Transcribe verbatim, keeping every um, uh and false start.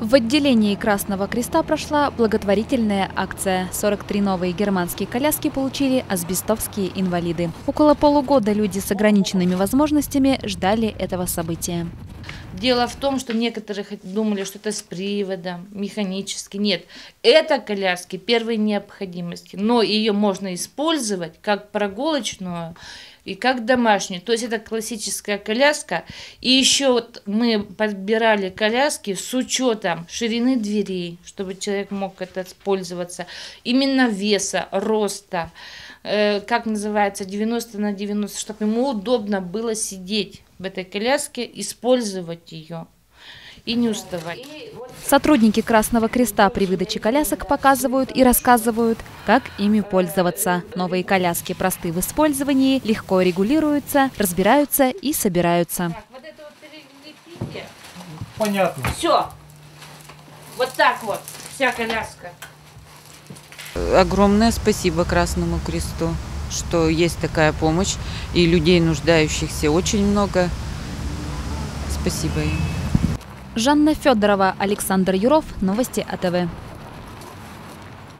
В отделении Красного Креста прошла благотворительная акция. сорок три новые германские коляски получили асбестовские инвалиды. Около полугода люди с ограниченными возможностями ждали этого события. Дело в том, что некоторые думали, что это с приводом, механически. Нет, это коляски первой необходимости, но ее можно использовать как прогулочную и как домашнюю. То есть это классическая коляска. И еще вот мы подбирали коляски с учетом ширины дверей, чтобы человек мог это пользоваться, именно веса, роста, э, как называется, девяносто на девяносто, чтобы ему удобно было сидеть в этой коляске, использовать ее и не уставать. Сотрудники Красного Креста при выдаче колясок показывают и рассказывают, как ими пользоваться. Новые коляски просты в использовании, легко регулируются, разбираются и собираются. Так, вот это вот перелепите. Понятно. Все. Вот так вот, вся коляска. Огромное спасибо Красному Кресту, что есть такая помощь, и людей, нуждающихся, очень много. Спасибо им. Жанна Федорова, Александр Юров. Новости АТВ.